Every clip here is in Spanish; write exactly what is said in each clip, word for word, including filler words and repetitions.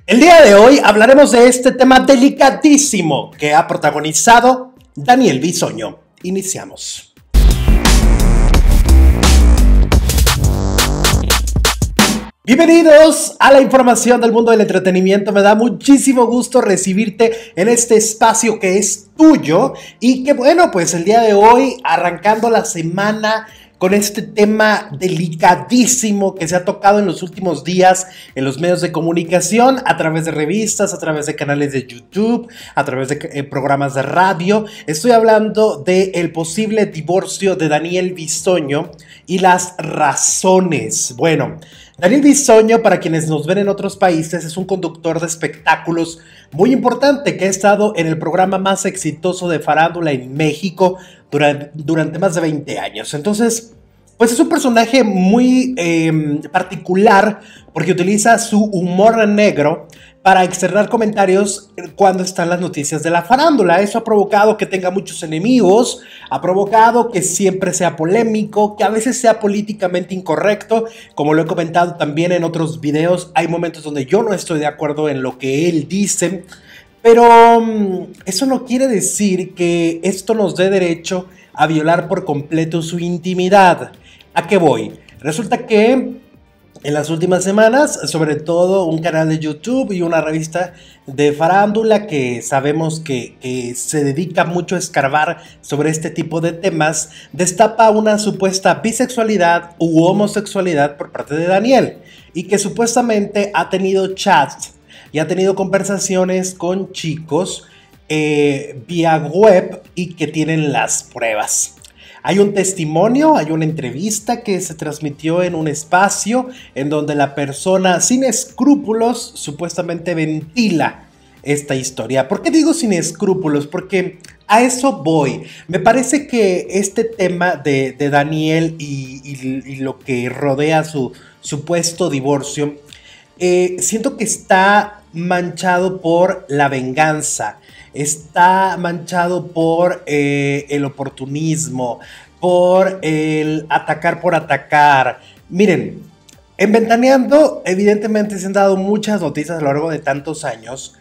El día de hoy hablaremos de este tema delicadísimo que ha protagonizado Daniel Bisoño. Iniciamos. Bienvenidos a la información del mundo del entretenimiento. Me da muchísimo gusto recibirte en este espacio que es tuyo y que bueno, pues el día de hoy arrancando la semana con este tema delicadísimo que se ha tocado en los últimos días en los medios de comunicación, a través de revistas, a través de canales de YouTube, a través de eh, programas de radio. Estoy hablando del posible divorcio de Daniel Bisoño y las razones. Bueno, Daniel Bisoño, para quienes nos ven en otros países, es un conductor de espectáculos muy importante que ha estado en el programa más exitoso de farándula en México durante, durante más de veinte años. Entonces, pues es un personaje muy eh, particular porque utiliza su humor negro para externar comentarios cuando están las noticias de la farándula. Eso ha provocado que tenga muchos enemigos, ha provocado que siempre sea polémico, que a veces sea políticamente incorrecto. Como lo he comentado también en otros videos, hay momentos donde yo no estoy de acuerdo en lo que él dice, pero um, eso no quiere decir que esto nos dé derecho a violar por completo su intimidad. ¿A qué voy? Resulta que en las últimas semanas, sobre todo un canal de YouTube y una revista de farándula que sabemos que, que se dedica mucho a escarbar sobre este tipo de temas, destapa una supuesta bisexualidad u homosexualidad por parte de Daniel y que supuestamente ha tenido chats y ha tenido conversaciones con chicos eh, vía web y que tienen las pruebas. Hay un testimonio, hay una entrevista que se transmitió en un espacio en donde la persona sin escrúpulos supuestamente ventila esta historia. ¿Por qué digo sin escrúpulos? Porque a eso voy. Me parece que este tema de, de Daniel y, y, y lo que rodea su supuesto divorcio, eh, siento que está manchado por la venganza. Está manchado por eh, el oportunismo, por el atacar por atacar. Miren, en Ventaneando evidentemente se han dado muchas noticias a lo largo de tantos años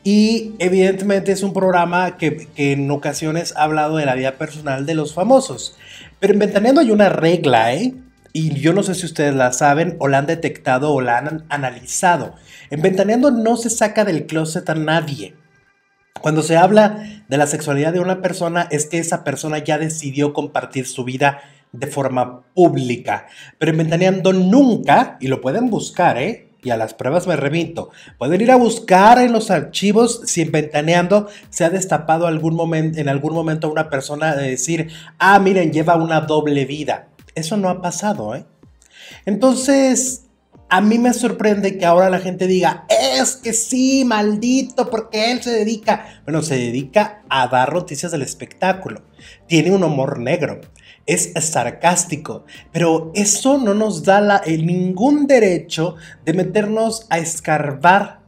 y evidentemente es un programa que, que en ocasiones ha hablado de la vida personal de los famosos. Pero en Ventaneando hay una regla, ¿eh? Y yo no sé si ustedes la saben o la han detectado o la han analizado. En Ventaneando no se saca del closet a nadie. Cuando se habla de la sexualidad de una persona es que esa persona ya decidió compartir su vida de forma pública. Pero en Ventaneando nunca, y lo pueden buscar, ¿eh? Y a las pruebas me remito, pueden ir a buscar en los archivos si en Ventaneando se ha destapado algún momento, en algún momento a una persona de decir, ah, miren, lleva una doble vida. Eso no ha pasado, ¿eh? Entonces, a mí me sorprende que ahora la gente diga, es que sí, maldito, porque él se dedica. Bueno, se dedica a dar noticias del espectáculo. Tiene un humor negro, es sarcástico, pero eso no nos da la, eh, ningún derecho de meternos a escarbar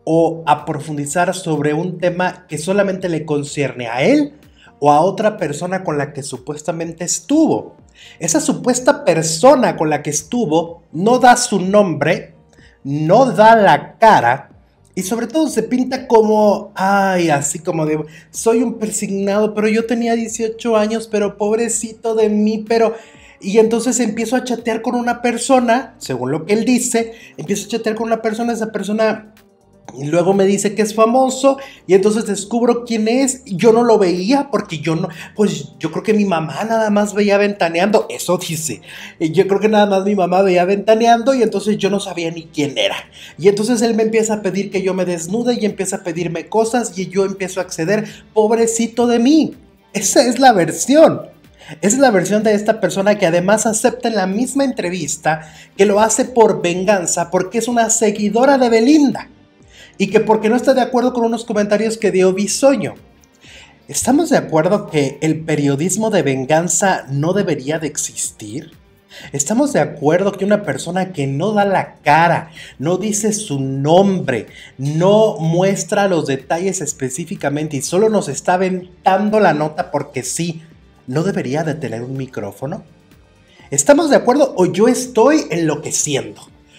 o a profundizar sobre un tema que solamente le concierne a él o a otra persona con la que supuestamente estuvo. Esa supuesta persona con la que estuvo no da su nombre, no da la cara y sobre todo se pinta como, ay, así como de, soy un persignado, pero yo tenía dieciocho años, pero pobrecito de mí, pero... Y entonces empiezo a chatear con una persona, según lo que él dice, empiezo a chatear con una persona, esa persona... Y luego me dice que es famoso y entonces descubro quién es. Yo no lo veía porque yo no, pues yo creo que mi mamá nada más veía Ventaneando, eso dice. Yo creo que nada más mi mamá veía Ventaneando y entonces yo no sabía ni quién era. Y entonces él me empieza a pedir que yo me desnude y empieza a pedirme cosas y yo empiezo a acceder. Pobrecito de mí. Esa es la versión. Esa es la versión de esta persona que además acepta en la misma entrevista que lo hace por venganza porque es una seguidora de Belinda. Y que porque no está de acuerdo con unos comentarios que dio Bisoño. ¿Estamos de acuerdo que el periodismo de venganza no debería de existir? ¿Estamos de acuerdo que una persona que no da la cara, no dice su nombre, no muestra los detalles específicamente y solo nos está aventando la nota porque sí, no debería de tener un micrófono? ¿Estamos de acuerdo o yo estoy enloqueciendo?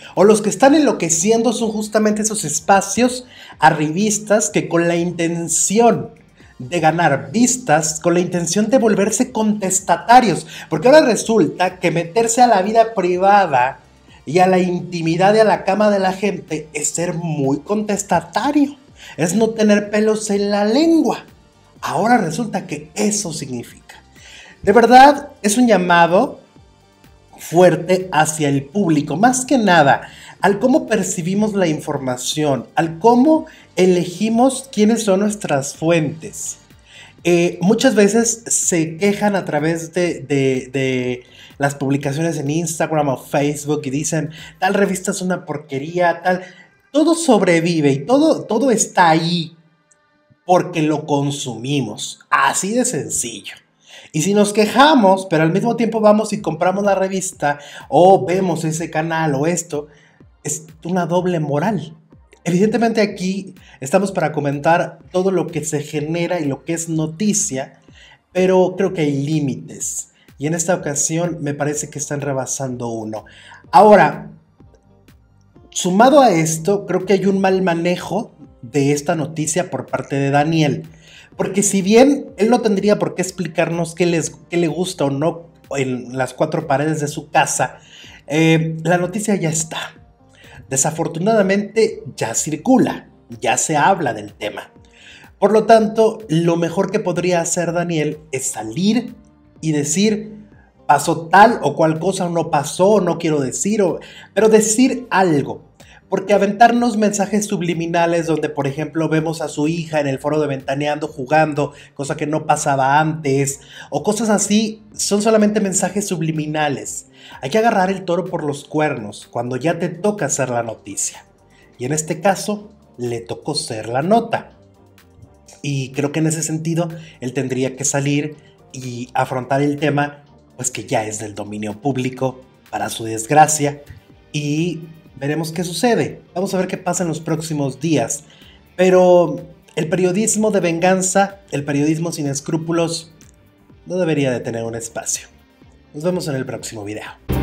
O los que están enloqueciendo son justamente esos espacios arribistas que con la intención de ganar vistas, con la intención de volverse contestatarios, porque ahora resulta que meterse a la vida privada y a la intimidad y a la cama de la gente es ser muy contestatario, es no tener pelos en la lengua. Ahora resulta que eso significa. De verdad, es un llamado fuerte hacia el público, más que nada al cómo percibimos la información, al cómo elegimos quiénes son nuestras fuentes. Eh, muchas veces se quejan a través de, de, de las publicaciones en Instagram o Facebook y dicen, tal revista es una porquería, tal. Todo sobrevive y todo, todo está ahí porque lo consumimos, así de sencillo. Y si nos quejamos, pero al mismo tiempo vamos y compramos la revista o vemos ese canal o esto, es una doble moral. Evidentemente aquí estamos para comentar todo lo que se genera y lo que es noticia, pero creo que hay límites. Y en esta ocasión me parece que están rebasando uno. Ahora, sumado a esto, creo que hay un mal manejo de esta noticia por parte de Daniel. Porque si bien él no tendría por qué explicarnos qué, les, qué le gusta o no en las cuatro paredes de su casa, eh, la noticia ya está. Desafortunadamente ya circula, ya se habla del tema. Por lo tanto, lo mejor que podría hacer Daniel es salir y decir, pasó tal o cual cosa, o no pasó, no quiero decir, o, pero decir algo. Porque aventarnos mensajes subliminales donde, por ejemplo, vemos a su hija en el foro de Ventaneando jugando, cosa que no pasaba antes, o cosas así, son solamente mensajes subliminales. Hay que agarrar el toro por los cuernos cuando ya te toca hacer la noticia. Y en este caso, le tocó ser la nota. Y creo que en ese sentido, él tendría que salir y afrontar el tema, pues que ya es del dominio público, para su desgracia, y veremos qué sucede. Vamos a ver qué pasa en los próximos días. Pero el periodismo de venganza, el periodismo sin escrúpulos, no debería de tener un espacio. Nos vemos en el próximo video.